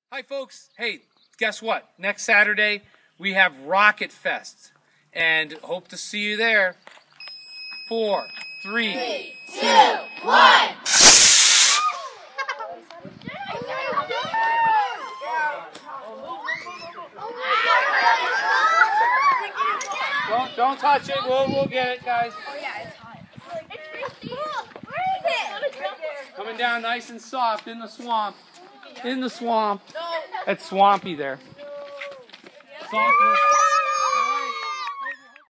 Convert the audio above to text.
Hi folks, hey, guess what? Next Saturday we have Rocketfest and hope to see you there. 4, 3, 2, 1. Don't touch it, we'll get it, guys. Oh yeah, it's hot. Where is it? Coming down nice and soft in the swamp. In the swamp. It's swampy there. Soft.